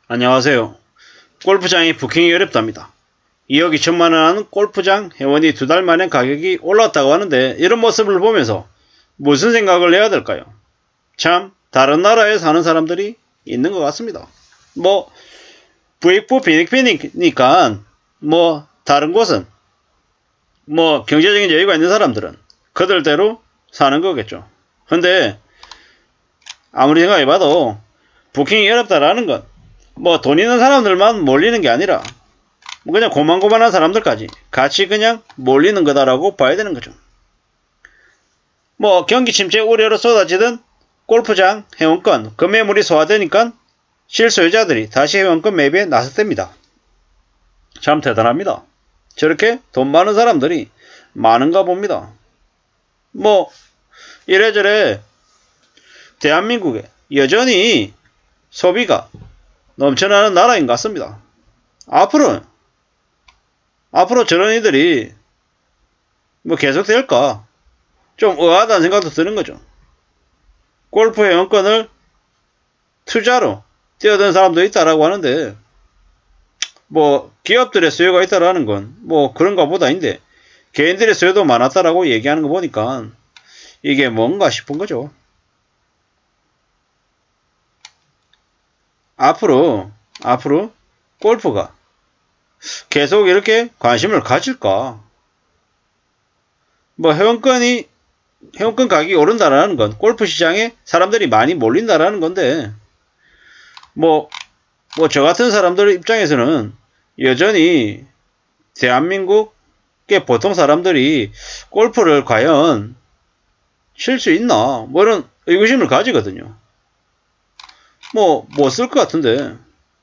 안녕하세요. 골프장이 부킹이 어렵답니다. 2억 2천만원 하는 골프장 회원이 2달 만에 가격이 올랐다고 하는데 이런 모습을 보면서 무슨 생각을 해야 될까요? 참 다른 나라에 사는 사람들이 있는 것 같습니다. 부익부 빈익빈이니까 다른 곳은 경제적인 여유가 있는 사람들은 그들대로 사는 거겠죠. 근데 아무리 생각해봐도 부킹이 어렵다라는 건 돈 있는 사람들만 몰리는 게 아니라 그냥 고만고만한 사람들까지 같이 그냥 몰리는 거다라고 봐야 되는 거죠. 경기 침체 우려로 쏟아지던 골프장 회원권 급매물이 소화되니까 실소유자들이 다시 회원권 매입에 나섰답니다. 참 대단합니다. 저렇게 돈 많은 사람들이 많은가 봅니다. 이래저래 대한민국에 여전히 소비가 넘쳐나는 나라인 것 같습니다. 앞으로 저런 이들이 계속 될까? 좀 의아하다는 생각도 드는 거죠. 골프 회원권을 투자로 뛰어든 사람도 있다라고 하는데 기업들의 수요가 있다라는 건 그런가 보다인데 개인들의 수요도 많았다라고 얘기하는 거 보니까 이게 뭔가 싶은 거죠. 앞으로 골프가 계속 이렇게 관심을 가질까? 회원권 가격이 오른다라는 건 골프 시장에 사람들이 많이 몰린다라는 건데 저 같은 사람들 입장에서는 여전히 대한민국의 보통 사람들이 골프를 과연 칠 수 있나? 이런 의구심을 가지거든요. 못 쓸 것 같은데.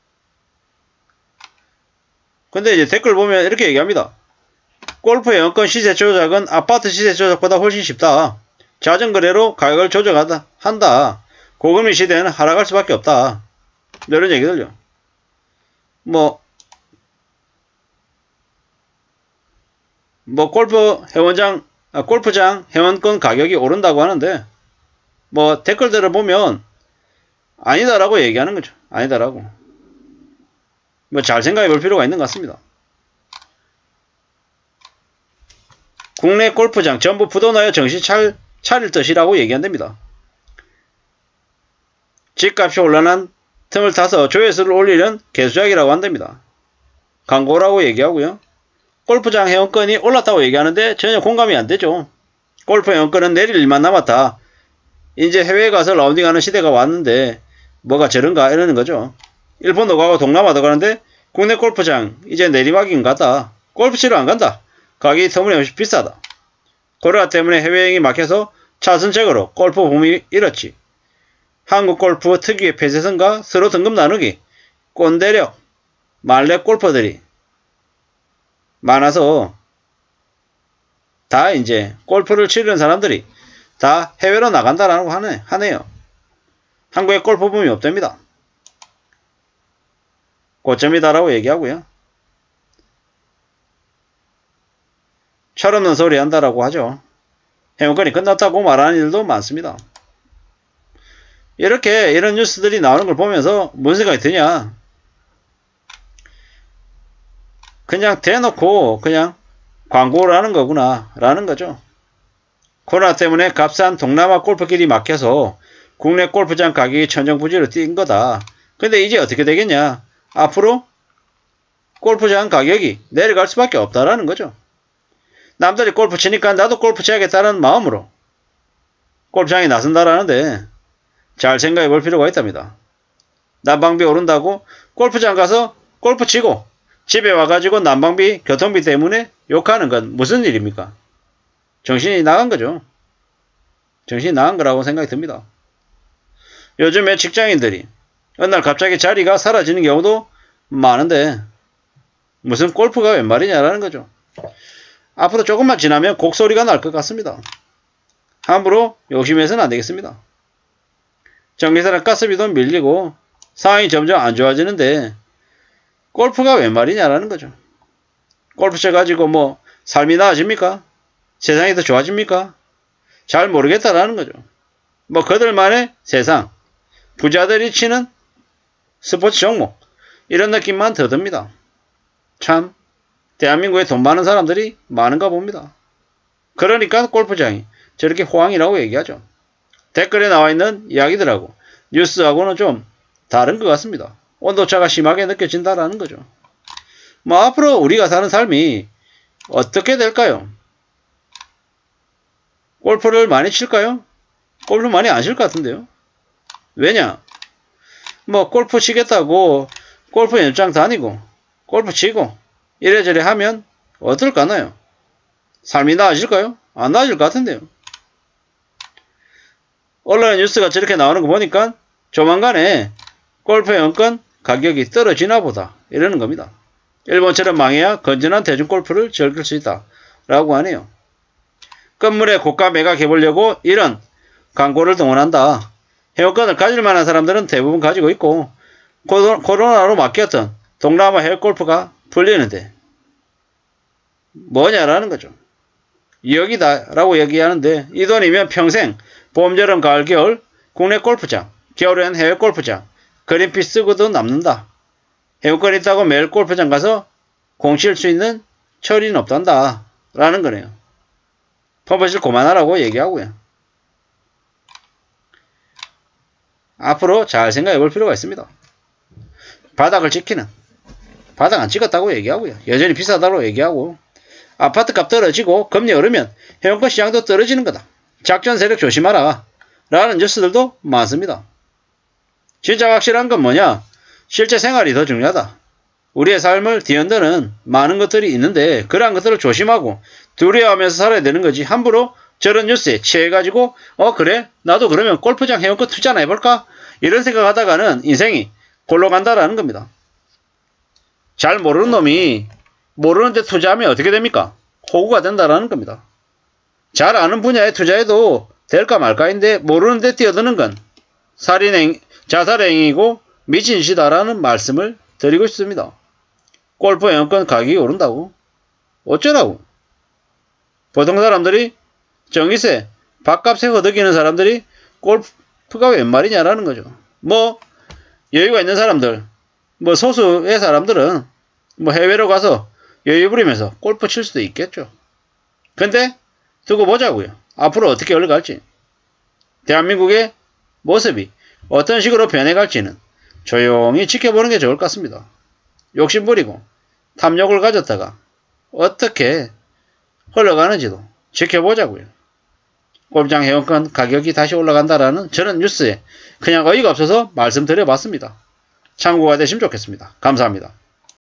근데 이제 댓글 보면 이렇게 얘기합니다. 골프 회원권 시세 조작은 아파트 시세 조작보다 훨씬 쉽다. 자전거래로 가격을 조작한다. 고금리 시대는 하락할 수밖에 없다. 이런 얘기들요. 골프장 회원권 가격이 오른다고 하는데 댓글들을 보면 아니다라고 얘기하는 거죠. 아니다라고. 잘 생각해 볼 필요가 있는 것 같습니다. 국내 골프장 전부 부도나여 정신 차릴 듯이라고 얘기한답니다. 집값이 올라난 틈을 타서 조회수를 올리는 개수작이라고 한답니다. 광고라고 얘기하고요. 골프장 회원권이 올랐다고 얘기하는데 전혀 공감이 안 되죠. 골프 회원권은 내릴 일만 남았다. 이제 해외에 가서 라운딩하는 시대가 왔는데 뭐가 저런가 이러는 거죠. 일본도 가고 동남아도 가는데 국내 골프장 이제 내리막인 같다. 골프 치러 안 간다. 가격이 터무니없이 비싸다. 코로나 때문에 해외여행이 막혀서 차선책으로 골프 붐이 일었지. 한국 골프 특유의 폐쇄성과 서로 등급 나누기, 꼰대력, 말렙 골퍼들이 많아서 다 이제 골프를 치려는 사람들이 다 해외로 나간다라고 하네요. 한국에 골프 붐이 없답니다. 고점이다라고 얘기하고요. 철없는 소리 한다라고 하죠. 회원권이 끝났다고 말하는 일도 많습니다. 이런 뉴스들이 나오는 걸 보면서 무슨 생각이 드냐? 그냥 대놓고 그냥 광고를 하는 거구나 라는 거죠. 코로나 때문에 값싼 동남아 골프길이 막혀서 국내 골프장 가격이 천정부지로 뛴 거다. 근데 이제 어떻게 되겠냐? 앞으로 골프장 가격이 내려갈 수밖에 없다라는 거죠. 남들이 골프 치니까 나도 골프 쳐야겠다는 마음으로 골프장에 나선다라는데 잘 생각해 볼 필요가 있답니다. 난방비 오른다고 골프장 가서 골프 치고 집에 와가지고 난방비, 교통비 때문에 욕하는 건 무슨 일입니까? 정신이 나간 거죠. 정신이 나간 거라고 생각이 듭니다. 요즘에 직장인들이 어느 날 갑자기 자리가 사라지는 경우도 많은데 무슨 골프가 웬 말이냐라는 거죠. 앞으로 조금만 지나면 곡소리가 날 것 같습니다. 함부로 욕심해서는 안 되겠습니다. 전기세나 가스비도 밀리고 상황이 점점 안 좋아지는데 골프가 웬 말이냐라는 거죠. 골프 쳐가지고 삶이 나아집니까? 세상이 더 좋아집니까? 잘 모르겠다라는 거죠. 그들만의 세상, 부자들이 치는 스포츠 종목, 이런 느낌만 더 듭니다. 참 대한민국에 돈 많은 사람들이 많은가 봅니다. 그러니까 골프장이 저렇게 호황이라고 얘기하죠. 댓글에 나와 있는 이야기들하고 뉴스하고는 좀 다른 것 같습니다. 온도차가 심하게 느껴진다라는 거죠. 뭐 앞으로 우리가 사는 삶이 어떻게 될까요? 골프를 많이 칠까요? 골프 많이 안 칠 것 같은데요. 왜냐? 뭐 골프 치겠다고 골프 연장 다니고 골프 치고 이래저래 하면 어떨까나요? 삶이 나아질까요? 안 나아질 것 같은데요. 언론의 뉴스가 저렇게 나오는 거 보니까 조만간에 골프 회원권 가격이 떨어지나 보다 이러는 겁니다. 일본처럼 망해야 건전한 대중골프를 즐길 수 있다 라고 하네요. 끝물에 고가 매각해보려고 이런 광고를 동원한다. 회원권을 가질 만한 사람들은 대부분 가지고 있고 코로나로 막혔던 동남아 해외골프가 풀리는데 뭐냐라는 거죠. 2억이다 라고 얘기하는데 이 돈이면 평생 봄, 여름, 가을, 겨울 국내 골프장, 겨울엔 해외 골프장 그린피 쓰고도 남는다. 회원권 있다고 매일 골프장 가서 공 칠 수 있는 처리는 없단다 라는 거네요. 퍼붓을 그만하라고 얘기하고요. 앞으로 잘 생각해 볼 필요가 있습니다. 바닥을 지키는, 바닥 안 찍었다고 얘기하고요. 여전히 비싸다고 얘기하고 아파트 값 떨어지고 금리 오르면 회원권 시장도 떨어지는 거다. 작전 세력 조심하라 라는 뉴스들도 많습니다. 진짜 확실한 건 뭐냐? 실제 생활이 더 중요하다. 우리의 삶을 뒤흔드는 많은 것들이 있는데 그러한 것들을 조심하고 두려워하면서 살아야 되는 거지. 함부로 저런 뉴스에 취해가지고 그래? 나도 그러면 골프장 회원권 투자나 해볼까? 이런 생각하다가는 인생이 골로 간다라는 겁니다. 잘 모르는 놈이 모르는데 투자하면 어떻게 됩니까? 호구가 된다라는 겁니다. 잘 아는 분야에 투자해도 될까 말까인데 모르는데 뛰어드는 건 자살행위이고 미친 짓이다라는 말씀을 드리고 싶습니다. 골프 회원권 가격이 오른다고? 어쩌라고? 보통 사람들이 전기세, 밥값에 허덕이는 사람들이 골프가 웬 말이냐라는 거죠. 뭐 여유가 있는 사람들, 뭐 소수의 사람들은 뭐 해외로 가서 여유 부리면서 골프 칠 수도 있겠죠. 근데 두고 보자고요. 앞으로 어떻게 흘러갈지. 대한민국의 모습이 어떤 식으로 변해갈지는 조용히 지켜보는 게 좋을 것 같습니다. 욕심부리고 탐욕을 가졌다가 어떻게 흘러가는지도 지켜보자고요. 골프장 회원권 가격이 다시 올라간다라는 저런 뉴스에 그냥 어이가 없어서 말씀드려봤습니다. 참고가 되시면 좋겠습니다. 감사합니다.